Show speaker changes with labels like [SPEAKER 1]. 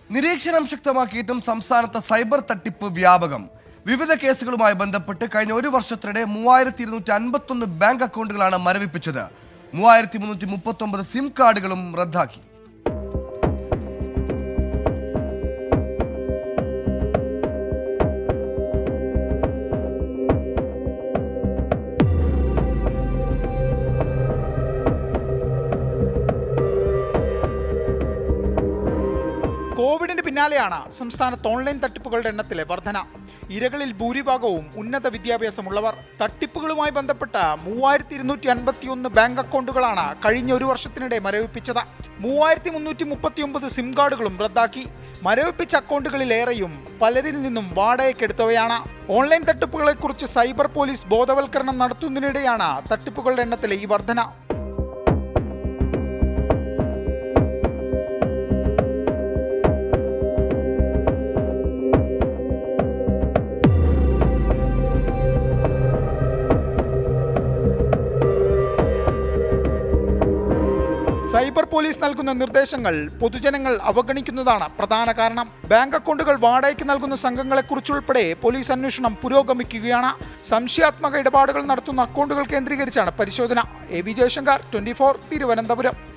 [SPEAKER 1] നിരീക്ഷണം ശക്തമാക്കിയിട്ടും സംസ്ഥാനത്ത് സൈബർ തട്ടിപ്പ് വ്യാപകം. വിവിധ കേസുകളുമായി ബന്ധപ്പെട്ട് കഴിഞ്ഞ ഒരു വർഷത്തിനിടെ 3251 ബാങ്ക് അക്കൗണ്ടുകളാണ് മരവിപ്പിച്ചത്. 3339 സിം കാർഡുകളും റദ്ദാക്കി.
[SPEAKER 2] കോവിഡിന് പിന്നാലെയാണ് സംസ്ഥാനത്ത് ഓൺലൈൻ തട്ടിപ്പുകളുടെ എണ്ണത്തിലെ വർധന. ഇരകളിൽ ഭൂരിഭാഗവും ഉന്നത വിദ്യാഭ്യാസമുള്ളവർ. തട്ടിപ്പുകളുമായി ബന്ധപ്പെട്ട 3251 ബാങ്ക് അക്കൗണ്ടുകളാണ് കഴിഞ്ഞ ഒരു വർഷത്തിനിടെ മരവിപ്പിച്ചത്. 3339 സിം കാർഡുകളും റദ്ദാക്കി. മരവിപ്പിച്ച അക്കൗണ്ടുകളിലേറെയും പലരിൽ നിന്നും വാടകയ്ക്കെടുത്തവയാണ്. ഓൺലൈൻ തട്ടിപ്പുകളെക്കുറിച്ച് സൈബർ പോലീസ് ബോധവൽക്കരണം നടത്തുന്നതിനിടെയാണ് തട്ടിപ്പുകളുടെ എണ്ണത്തിലെ ഈ വർധന. സൈബർ പോലീസ് നൽകുന്ന നിർദ്ദേശങ്ങൾ പൊതുജനങ്ങൾ അവഗണിക്കുന്നതാണ് പ്രധാന കാരണം. ബാങ്ക് അക്കൗണ്ടുകൾ വാടകയ്ക്ക് നൽകുന്ന സംഘങ്ങളെക്കുറിച്ചുൾപ്പെടെ പോലീസ് അന്വേഷണം പുരോഗമിക്കുകയാണ്. സംശയാത്മക ഇടപാടുകൾ നടത്തുന്ന അക്കൗണ്ടുകൾ കേന്ദ്രീകരിച്ചാണ് പരിശോധന. A V Jayashankar, 24, Thiruvananthapuram.